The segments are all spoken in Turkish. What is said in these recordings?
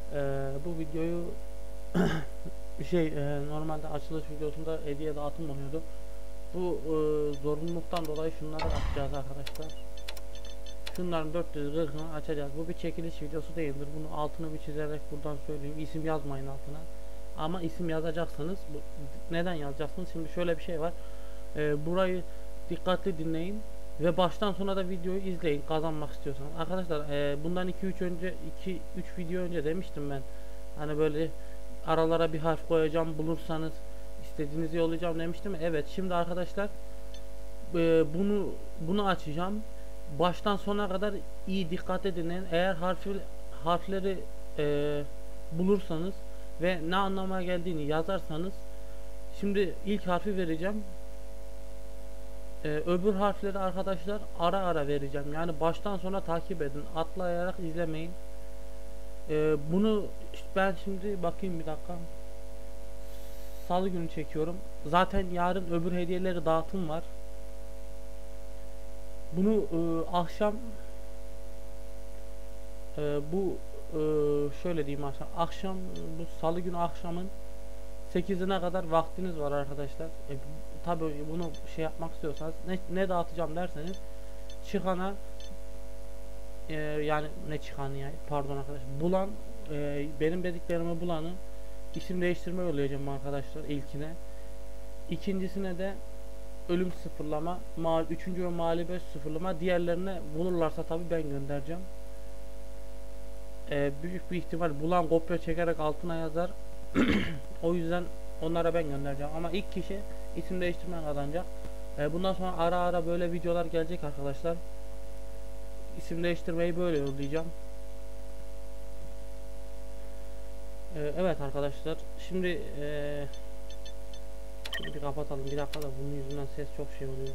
Bu videoyu normalde açılış videosunda hediye dağıtım oluyordu. Bu zorunluluktan dolayı şunları açacağız arkadaşlar. Şunların 440'ını açacağız. Bu bir çekiliş videosu değildir. Bunu altını bir çizerek buradan söyleyeyim. İsim yazmayın altına. Ama isim yazacaksanız neden yazacaksınız? Şimdi şöyle bir şey var. Burayı dikkatli dinleyin ve baştan sona da videoyu izleyin kazanmak istiyorsanız. Arkadaşlar bundan 2-3 video önce demiştim ben. Hani böyle aralara bir harf koyacağım, bulursanız istediğinizi yollayacağım demiştim. Evet, şimdi arkadaşlar bunu açacağım. Baştan sona kadar iyi dikkat dinleyin. Eğer harfleri bulursanız ve ne anlama geldiğini yazarsanız, şimdi ilk harfi vereceğim. Öbür harfleri arkadaşlar ara ara vereceğim. Yani baştan sona takip edin. Atlayarak izlemeyin. Bunu ben şimdi bakayım bir dakika. Salı günü çekiyorum. Zaten yarın öbür hediyeleri dağıtım var. Bunu akşam bu şöyle diyeyim, akşam bu salı günü akşamın 8'ine kadar vaktiniz var arkadaşlar. Tabi bunu şey yapmak istiyorsanız ne dağıtacağım derseniz çıkana yani ne çıkanı ya, pardon arkadaşlar, bulan benim dediklerimi bulanı isim değiştirme yollayacağım arkadaşlar ilkine. İkincisine de ölüm sıfırlama, üçüncü ve mağlubiyet sıfırlama, diğerlerine bulurlarsa tabi ben göndereceğim. Büyük bir ihtimal bulan kopya çekerek altına yazar. O yüzden onlara ben göndereceğim ama ilk kişi isim değiştirme kazanacak. Bundan sonra ara ara böyle videolar gelecek arkadaşlar. İsim değiştirmeyi böyle yollayacağım. Evet arkadaşlar, şimdi bir kapatalım bir dakika da, bunun yüzünden ses çok şey oluyor.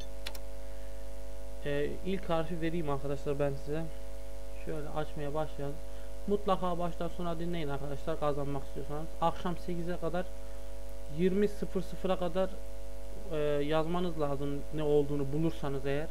İlk harfi vereyim arkadaşlar ben size. Şöyle açmaya başlayalım. Mutlaka baştan sona dinleyin arkadaşlar kazanmak istiyorsanız. Akşam 8'e kadar 20.00'a kadar yazmanız lazım, ne olduğunu bulursanız eğer.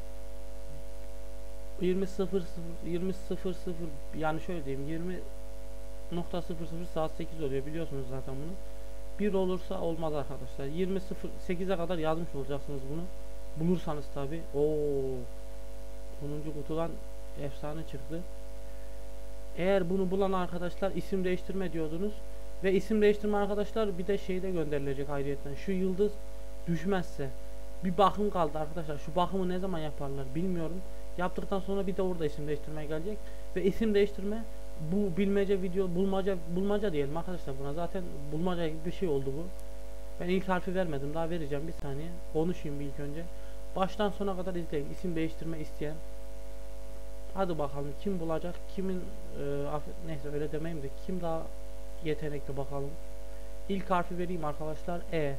20.00 yani şöyle diyeyim, 20.00 saat 8 oluyor, biliyorsunuz zaten bunu. 1 olursa olmaz arkadaşlar. 20.08'e kadar yazmış olacaksınız bunu. Bulursanız tabi. Oo, 10. kutudan efsane çıktı. Eğer bunu bulan arkadaşlar isim değiştirme diyordunuz ve isim değiştirme arkadaşlar bir de şeyde gönderilecek ayrıyeten. Şu yıldız düşmezse bir bakım kaldı arkadaşlar. Şu bakımı ne zaman yaparlar bilmiyorum. Yaptıktan sonra bir de orada isim değiştirmeye gelecek ve isim değiştirme, bu bilmece video, bulmaca diyelim arkadaşlar buna. Zaten bulmaca gibi bir şey oldu bu. Ben ilk harfi vermedim, daha vereceğim, bir saniye konuşayım bir ilk önce. Baştan sona kadar izleyin. İsim değiştirme isteyen, hadi bakalım kim bulacak, kimin neyse öyle demeyeyim de kim daha yetenekli bakalım. İlk harfi vereyim arkadaşlar,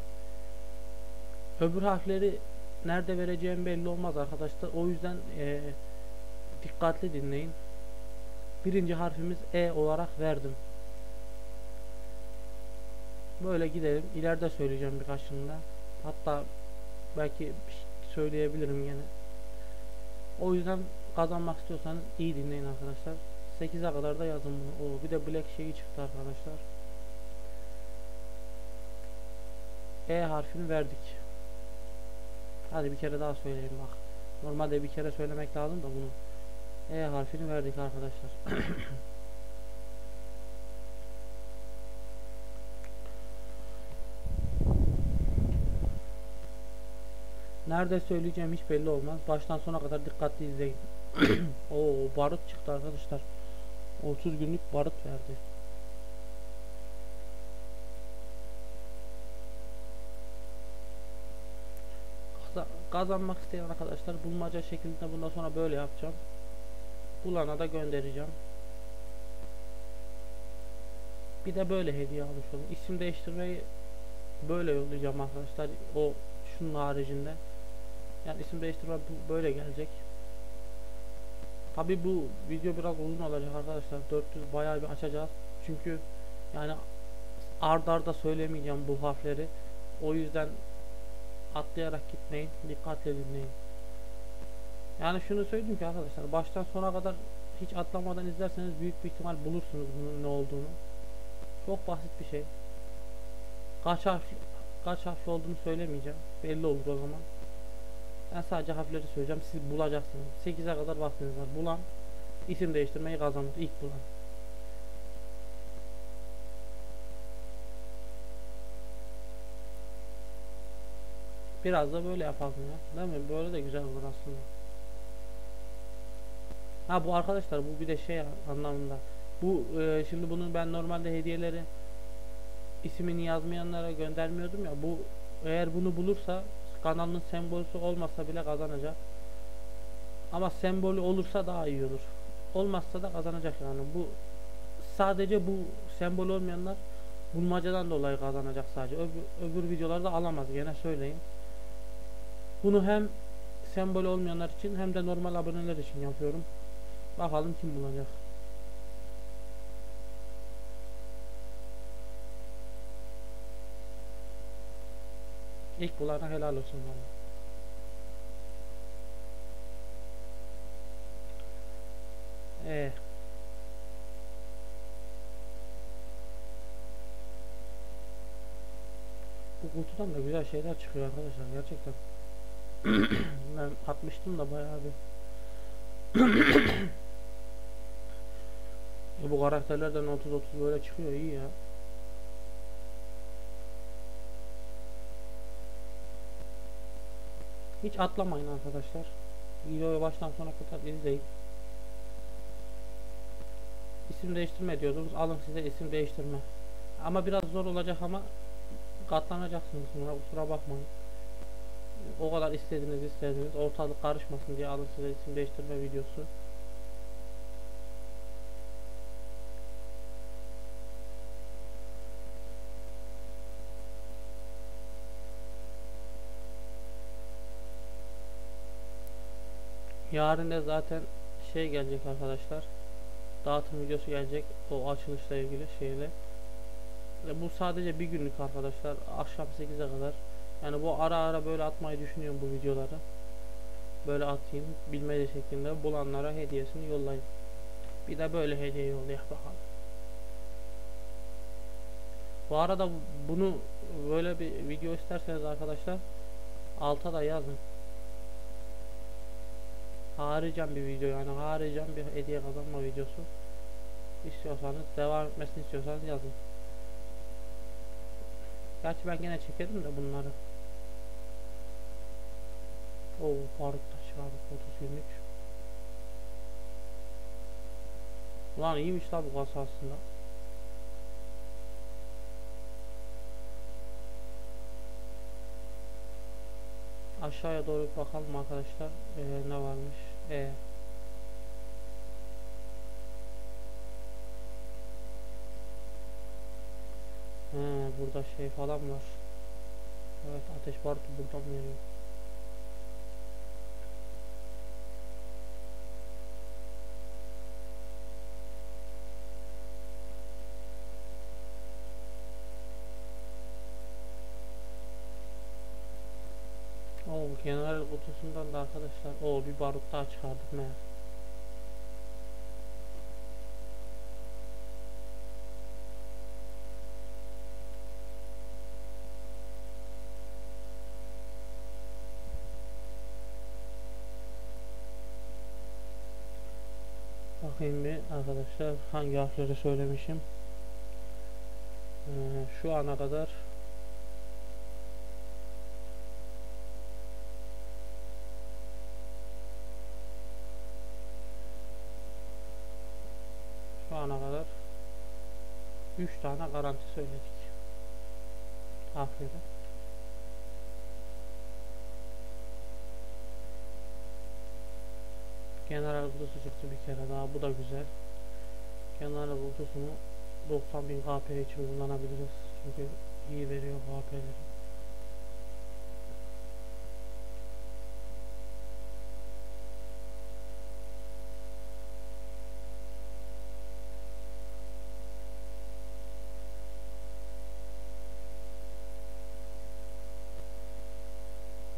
öbür harfleri nerede vereceğim belli olmaz arkadaşlar, o yüzden dikkatli dinleyin. Birinci harfimiz E olarak verdim. Böyle gidelim, ileride söyleyeceğim birkaçını da, hatta belki söyleyebilirim yine. O yüzden kazanmak istiyorsanız iyi dinleyin arkadaşlar. 8'e kadar da yazın bunu. Oo, bir de black şeyi çıktı arkadaşlar. E harfini verdik. Hadi bir kere daha söyleyeyim bak. Normalde bir kere söylemek lazım da bunu. E harfini verdik arkadaşlar. Nerede söyleyeceğim hiç belli olmaz. Baştan sona kadar dikkatli izleyin. Oo, barut çıktı arkadaşlar. 30 günlük barut verdi. Kazanmak isteyen arkadaşlar bulmaca şeklinde bundan sonra böyle yapacağım. Bulana da göndereceğim. Bir de böyle hediye almış olun. İsim değiştirmeyi böyle yollayacağım arkadaşlar. O şunun haricinde. Yani isim değiştirme böyle gelecek. Tabi bu video biraz uzun olacak arkadaşlar. 400 bayağı bir açacağız. Çünkü yani ard arda söylemeyeceğim bu harfleri. O yüzden atlayarak gitmeyin. Dikkatle dinleyin. Yani şunu söyleyeyim ki arkadaşlar, baştan sona kadar hiç atlamadan izlerseniz büyük bir ihtimal bulursunuz bunun ne olduğunu. Çok basit bir şey. Kaç harf kaç harfli olduğunu söylemeyeceğim. Belli olur o zaman. Ben sadece harfleri söyleyeceğim. Siz bulacaksınız. 8'e kadar vaktiniz var. Bulan isim değiştirmeyi kazanır. İlk bulan. Biraz da böyle yapalım ya. Değil mi? Böyle de güzel olur aslında. Ha bu arkadaşlar bu bir de şey anlamında. Bu şimdi bunun ben normalde hediyeleri ismini yazmayanlara göndermiyordum ya. Bu eğer bunu bulursa kanalın sembolü olmasa bile kazanacak. Ama sembolü olursa daha iyi olur. Olmazsa da kazanacak yani. Bu sadece bu sembol olmayanlar bulmacadan dolayı kazanacak sadece. Öbür videolarda alamaz gene söyleyeyim. Bunu hem sembol olmayanlar için hem de normal aboneler için yapıyorum. Bakalım kim bulacak. İlk bulana helal olsun valla. Ee, bu kutudan da güzel şeyler çıkıyor arkadaşlar gerçekten. Ben atmıştım da bayağı bir. Bu karakterlerden 30-30 böyle çıkıyor iyi ya. Hiç atlamayın arkadaşlar. Videoyu baştan sona kadar izleyin. İsim değiştirme diyordunuz. Alın size isim değiştirme. Ama biraz zor olacak ama katlanacaksınız buna kusura bakmayın. O kadar istediniz ortalık karışmasın diye alın size isim değiştirme videosu. Yarın da zaten şey gelecek arkadaşlar. Dağıtım videosu gelecek o açılışla ilgili şeyle. Bu sadece bir günlük arkadaşlar. Akşam 8'e kadar. Yani bu ara ara böyle atmayı düşünüyorum bu videoları. Böyle atayım bilmece şeklinde bulanlara hediyesini yollayayım. Bir de böyle hediye yollayalım bakalım. Bu arada bunu böyle bir video isterseniz arkadaşlar alta da yazın. Haricen bir video yani haricen bir hediye kazanma videosu istiyorsanız devam etmesini istiyorsanız yazın. Gerçi ben gene çekerim de bunları. Oo barut da çıkardık 30 günlük. Ulan iyiymiş la bu kasa aslında. Aşağıya doğru bakalım arkadaşlar. Ne varmış? Burada şey falan var. Evet ateş barutu buradan veriyor. Oo general kutusundan da arkadaşlar bir barut daha çıkardık meğer. Bakayım bir arkadaşlar hangi harfleri söylemişim. Şu ana kadar şu ana kadar 3 tane garanti söyledik. Harfleri. General kutusu çıktı bir kere daha. Bu da güzel. General kutusunu 90.000 KP için kullanabiliriz. Çünkü iyi veriyor KP'leri.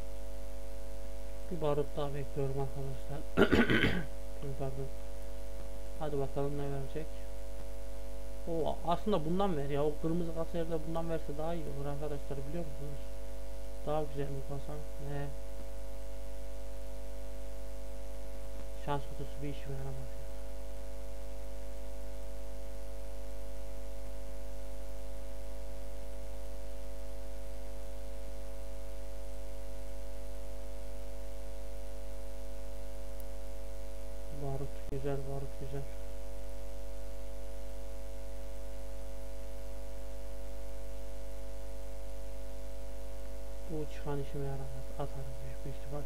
Bir barut daha bekliyorum arkadaşlar. Pardon. Hadi bakalım ne verecek. O aslında bundan ver ya. O kırmızı kasa yerine bundan verse daha iyi olur arkadaşlar, biliyor musunuz? Daha güzel bir kasa. Ne? Şans kutusu bir işime yaramaz ya. Barut güzel, barut güzel. Bu çıkan işime yaramaz. Atarım büyük bir ihtimal.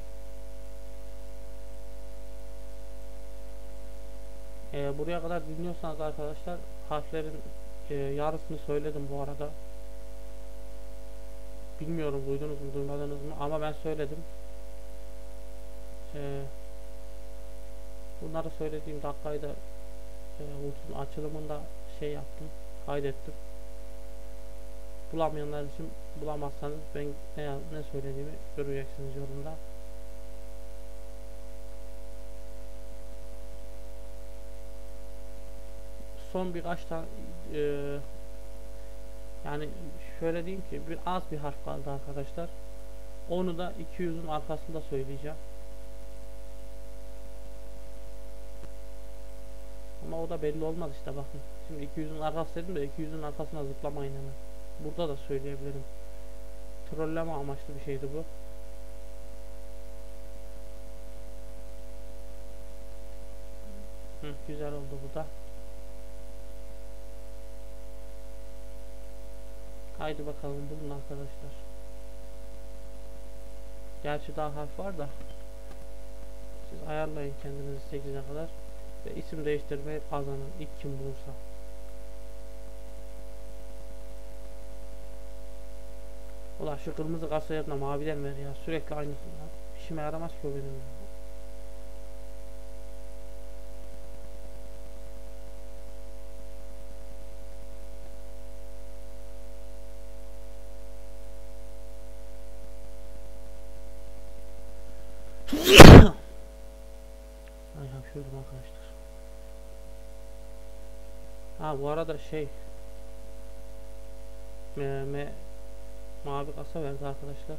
Buraya kadar dinliyorsanız arkadaşlar, harflerin yarısını söyledim bu arada. Bilmiyorum duydunuz mu duymadınız mı, ama ben söyledim. Bunları söylediğim dakikayı da Ult'un açılımında şey yaptım, kaydettim. Bulamayanlar için, bulamazsanız ben ne söylediğimi göreceksiniz yorumda. Son birkaç tane yani şöyle diyeyim ki az bir harf kaldı arkadaşlar. Onu da 200'ün arkasında söyleyeceğim. Ama o da belli olmaz işte, bakın. Şimdi 200'ün arkası dedim de 200'ün arkasına zıplamayın hemen. Burada da söyleyebilirim. Trolleme amaçlı bir şeydi bu. Güzel oldu bu da. Haydi bakalım bulun arkadaşlar. Gerçi daha harf var da siz ayarlayın kendinizi 8'e kadar ve isim değiştirmeyi kazanın ilk kim bulursa. Ulan şu kırmızı kasa yerine maviden ver ya, sürekli aynısını. İşime yaramaz ki o benim ya. Ay hapşurdum arkadaşlar. Ha bu arada şey mavi kasa verdi arkadaşlar.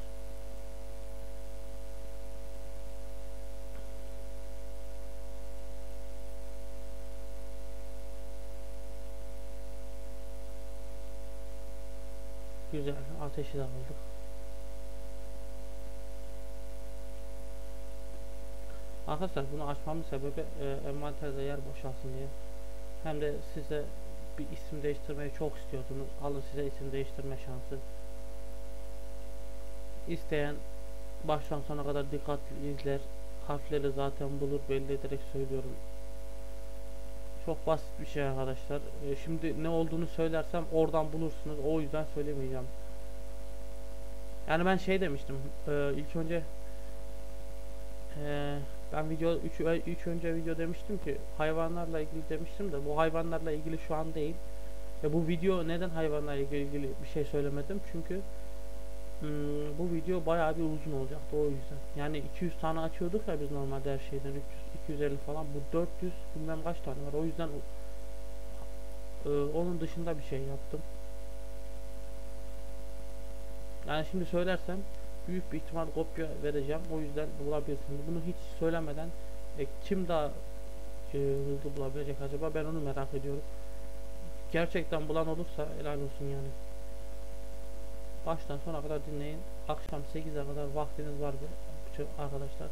Güzel, ateşi de aldık. Arkadaşlar bunu açmamın sebebi envanterde yer boşalsın diye. Hem de size bir isim değiştirmeyi çok istiyordunuz. Alın size isim değiştirme şansı. İsteyen baştan sona kadar dikkatli izler. Harfleri zaten bulur, belli ederek söylüyorum. Çok basit bir şey arkadaşlar. Şimdi ne olduğunu söylersem oradan bulursunuz. O yüzden söylemeyeceğim. Yani ben şey demiştim. İlk önce ben video 3 önce video demiştim ki hayvanlarla ilgili demiştim de bu hayvanlarla ilgili şu an değil. Ve bu video neden hayvanlarla ilgili bir şey söylemedim? Çünkü bu video bayağı bir uzun olacaktı o yüzden. Yani 200 tane açıyorduk ya biz normalde her şeyden, 300 250 falan, bu 400 bilmem kaç tane var. O yüzden onun dışında bir şey yaptım. Yani şimdi söylersem büyük bir ihtimal kopya vereceğim. O yüzden bulabilirsiniz. Bunu hiç söylemeden kim daha hızlı bulabilecek acaba, ben onu merak ediyorum. Gerçekten bulan olursa helal olsun yani. Baştan sona kadar dinleyin. Akşam 8'e kadar vaktiniz var arkadaşlar.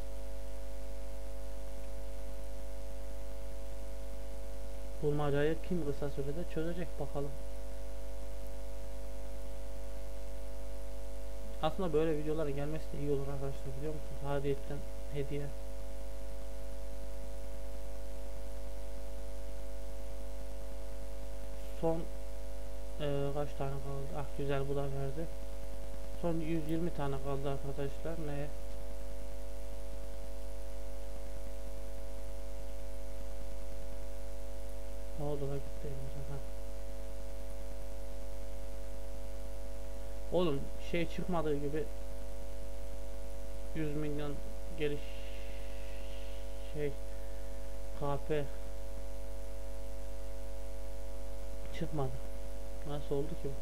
Bulmacayı kim kısa sürede çözecek bakalım. Aslında böyle videoların gelmesi de iyi olur arkadaşlar, biliyor musunuz? Hadiyetten hediye. Son kaç tane kaldı? Ah güzel, bu da verdi. Son 120 tane kaldı arkadaşlar. Ne? Ne oldu da gitti elimize. Oğlum şey çıkmadığı gibi 100 milyon geliş şey KP çıkmadı. Nasıl oldu ki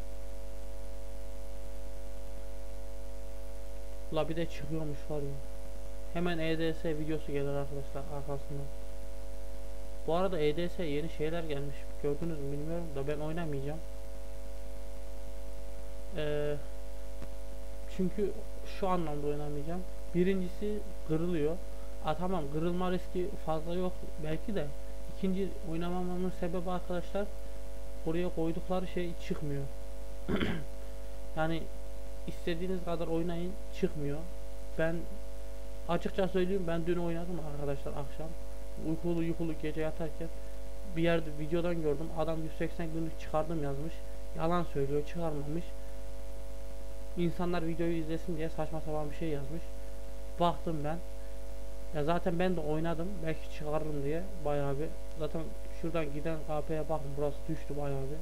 bu? La bir de çıkıyormuş var ya. Hemen EDS videosu gelir arkadaşlar arkasından. Bu arada EDS yeni şeyler gelmiş. Gördünüz mü bilmiyorum da ben oynamayacağım. Çünkü şu anlamda oynamayacağım. Birincisi kırılıyor. Tamam, kırılma riski fazla yok belki de. İkinci oynamamamın sebebi arkadaşlar, oraya koydukları şey çıkmıyor. Yani istediğiniz kadar oynayın, çıkmıyor. Ben açıkça söyleyeyim, ben dün oynadım arkadaşlar akşam. Uykulu gece yatarken bir yerde videodan gördüm. Adam 180 günlük çıkardım yazmış. Yalan söylüyor, çıkarmamış. İnsanlar videoyu izlesin diye saçma sapan bir şey yazmış. Baktım ben. Ya zaten ben de oynadım. Belki çıkarırım diye bayağı bir. Zaten şuradan giden KP'ye bakın. Burası düştü bayağı bir.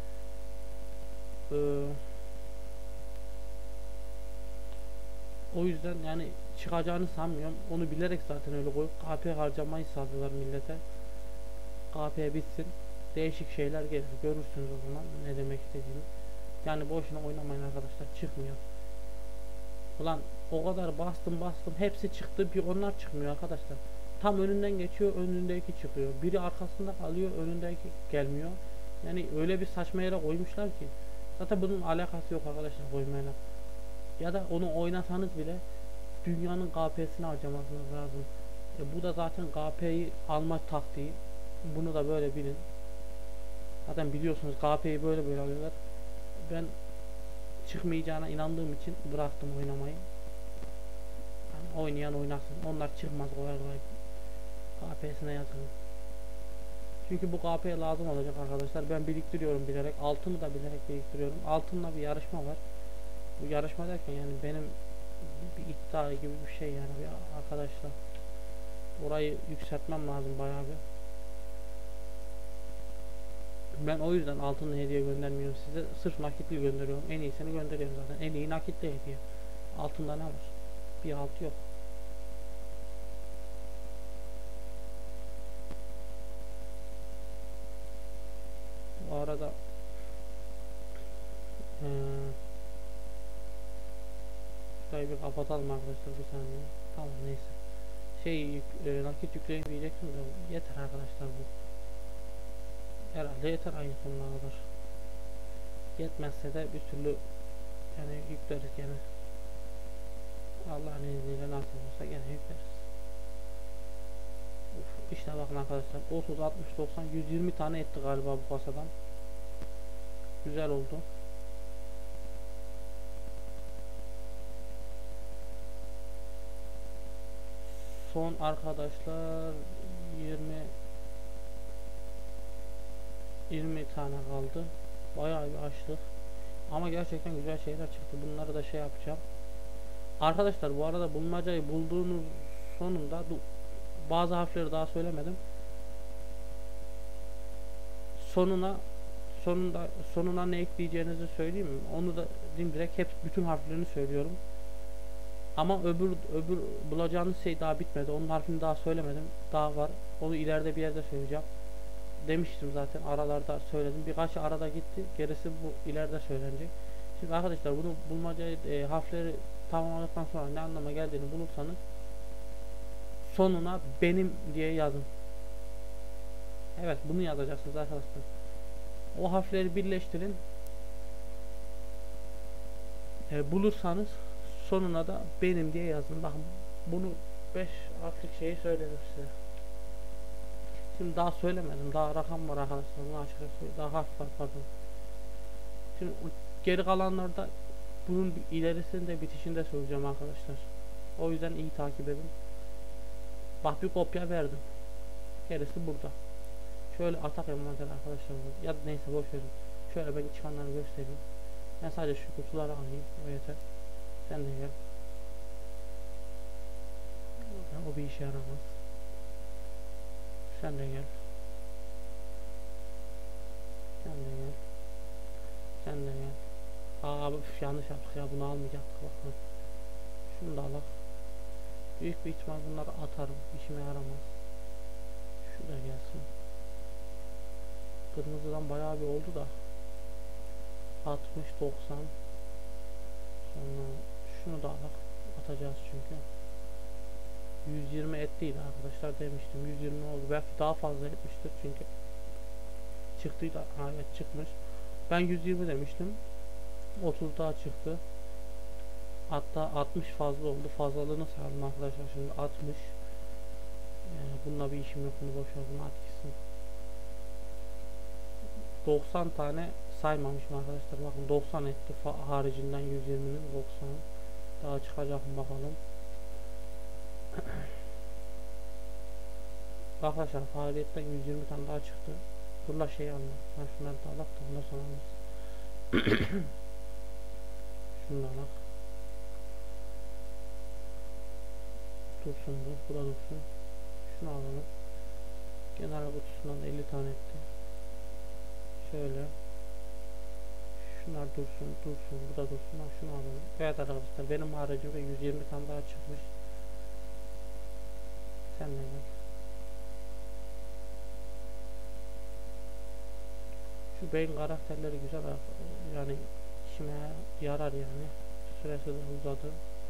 O yüzden yani çıkacağını sanmıyorum. Onu bilerek zaten öyle koyup KP harcamayı sağlıyorlar millete. KP bitsin. Değişik şeyler gelir. Görürsünüz o zaman ne demek istediğimi. Yani boşuna oynamayın arkadaşlar. Çıkmıyor. Ulan o kadar bastım hepsi çıktı, bir onlar çıkmıyor arkadaşlar. Tam önünden geçiyor, önündeki çıkıyor. Biri arkasında kalıyor, önündeki gelmiyor. Yani öyle bir saçma yere koymuşlar ki. Zaten bunun alakası yok arkadaşlar koymayla. Ya da onu oynasanız bile dünyanın KP'sini harcamanız lazım. Bu da zaten KP'yi alma taktiği. Bunu da böyle bilin. Zaten biliyorsunuz KP'yi böyle alıyorlar. Ben çıkmayacağına inandığım için bıraktım oynamayı. Yani oynayan oynasın. Onlar çıkmaz kolay kolay. KP'sine yazın. Çünkü bu KP lazım olacak arkadaşlar. Ben biriktiriyorum bilerek. Altını da bilerek biriktiriyorum. Altınla bir yarışma var. Bu yarışma derken yani benim bir iddia gibi bir şey yani bir arkadaşlar. Orayı yükseltmem lazım bayağı bir. Ben o yüzden altınla hediye göndermiyorum size. Sırf nakitli gönderiyorum. En iyisini gönderiyorum zaten. En iyi nakitli hediye. Altında ne var? Bir alt yok. Bu arada şurayı bir kapatalım arkadaşlar bir saniye. Tamam neyse. Nakit yükleyip diyecektim de yeter arkadaşlar bu. Herhalde yeter ayın sonuna kadar. Yetmezse de bir türlü yani yükleriz gene. Allah'ın izniyle nasıl olsa gene yükleriz. İşte bakın arkadaşlar 30, 60, 90, 120 tane etti galiba bu kasadan. Güzel oldu. Son arkadaşlar 20 tane kaldı. Bayağı bir açtık. Ama gerçekten güzel şeyler çıktı. Bunları da şey yapacağım. Arkadaşlar bu arada bulmacayı bulduğunuz sonunda bazı harfleri daha söylemedim. Sonuna ne ekleyeceğinizi söyleyeyim mi? Onu da direkt hep bütün harflerini söylüyorum. Ama öbür bulacağınız şey daha bitmedi. Onun harfini daha söylemedim. Daha var. Onu ileride bir yerde söyleyeceğim. Demiştim zaten, aralarda söyledim. Birkaç arada gitti. Gerisi bu ileride söylenecek. Şimdi arkadaşlar bunu bulmacayı harfleri tamamladıktan sonra ne anlama geldiğini bulursanız sonuna benim diye yazın. Evet, bunu yazacaksınız arkadaşlar. O harfleri birleştirin. Bulursanız sonuna da benim diye yazın. Bakın bunu 5 harflik şeyi söyledim size. Şimdi daha söylemedim. Daha rakam var arkadaşlar. Bunu açıkçası daha harf var pardon. Şimdi geri kalanlarda bunun ilerisinde bitişinde söyleyeceğim arkadaşlar. O yüzden iyi takip edin. Bak bir kopya verdim. Gerisi burada. Şöyle atak envanter arkadaşlar. Ya neyse boş verin. Şöyle ben çıkanları göstereyim. Ben sadece şu kutuları alayım. O yeter. Sen de gel. O bir işe yaramaz. Sen de gel. Sen de gel. Sen de gel. Yanlış yaptık ya, bunu almayacaktık bakın. Şunu da alak. Büyük bir ihtimal bunları atarım. İşime yaramaz. Şu da gelsin. Kırmızıdan bayağı bir oldu da. 60 90. Sonra şunu da alak. Atacağız çünkü. 120 ettiydi arkadaşlar demiştim. 120 oldu. Belki daha fazla etmiştir çünkü çıktıydı. Ha, evet çıkmış. Ben 120 demiştim. 30 daha çıktı. Hatta 60 fazla oldu. Fazlalığını sayalım arkadaşlar. Şimdi 60. Bununla bir işim yok. Bunu boşver. Bunu at gitsin. 90 tane saymamışım arkadaşlar. Bakın 90 etti. Haricinden 120'nin 90. Daha çıkacak mı bakalım. Arkadaşlar faaliyetten 120 tane daha çıktı. Bunlar şey alma. Ben şunları da alak da bundan sonra alırız. Şunu da alak. Dursun bu. Bu da dursun. Şunu alalım. Genel kutusundan da 50 tane etti. Şöyle. Şunlar dursun. Dursun. Bu da dursun. Şunu alalım. Evet arkadaşlar benim haricimde 120 tane daha çıkmış. Sen ne gel. Şu beyin karakterleri güzel yani işime yarar yani. Süresi de uzadı.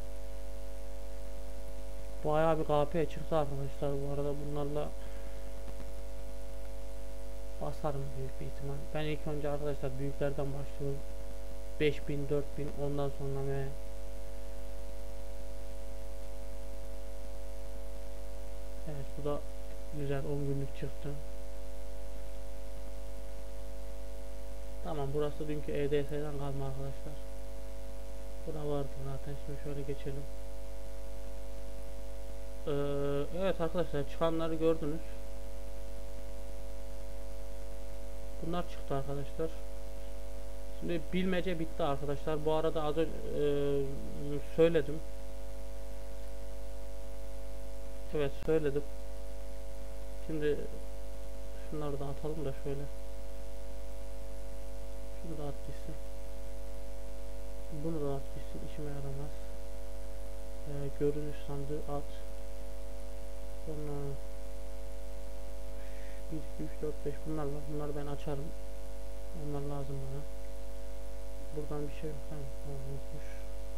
Bayağı bir KP çıktı arkadaşlar bu arada bunlarla basarım büyük bir ihtimal. Ben ilk önce arkadaşlar büyüklerden başlıyorum. 5000 4000 ondan sonra ve evet bu da güzel 10 günlük çıktı. Tamam burası dünkü EDS'den kalma arkadaşlar. Bura vardı zaten. Şimdi şöyle geçelim. Evet arkadaşlar çıkanları gördünüz. Bunlar çıktı arkadaşlar. Şimdi bilmece bitti arkadaşlar. Bu arada az önce söyledim. Evet söyledim. Şimdi şunları da atalım da şöyle. Şunu da at gitsin. Bunu da at gitsin. İşime yaramaz. Görünüş sandığı at. Sonra 1, 2, 3, 4, 5 bunlar var. Bunları ben açarım. Onlar lazım bana. Buradan bir şey yok. Tamam unutmuş.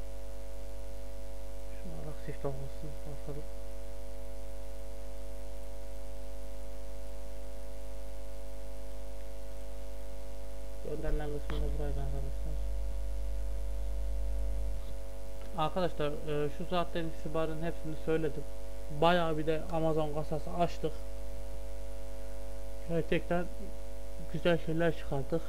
Şunu alak sift olmasın. Bakalım. Gönderilen kısmında buraydı arkadaşlar. Arkadaşlar şu saatten itibaren hepsini söyledim. Bayağı bir de Amazon kasası açtık. Gerçekten güzel şeyler çıkardık.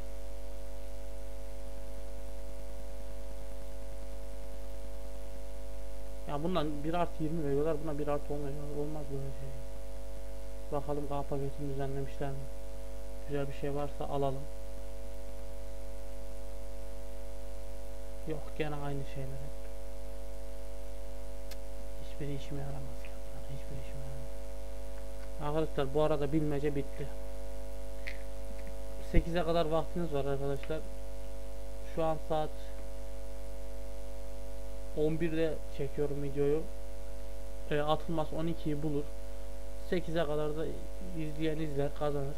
Ya bundan 1+20 veriyorlar. Buna 1+10 veriyorlar. Olmaz böyle şey. Bakalım K paketini düzenlemişler mi? Güzel bir şey varsa alalım. Yok gene aynı şeyler hep. Hiçbiri işime yaramaz ya. Hiçbir işime yaramaz. Arkadaşlar bu arada bilmece bitti. 8'e kadar vaktiniz var arkadaşlar. Şu an saat 11'de çekiyorum videoyu. Atılmaz 12'yi bulur. 8'e kadar da izleyen izler kazanır.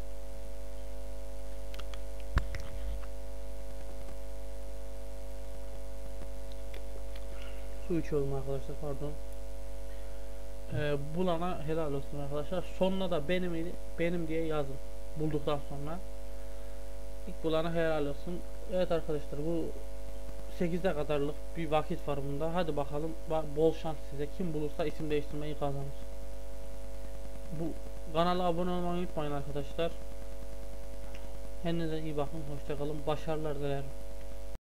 Su içiyorum arkadaşlar pardon. Bulana helal olsun arkadaşlar. Sonuna da benim diye yazın. Bulduktan sonra. İlk bulana helal olsun. Evet arkadaşlar bu 8'e kadarlık bir vakit var bunda. Hadi bakalım bol şans size. Kim bulursa isim değiştirmeyi kazanır. Bu kanala abone olmayı unutmayın arkadaşlar. Kendinize iyi bakın. Hoşça kalın. Başarılar dilerim.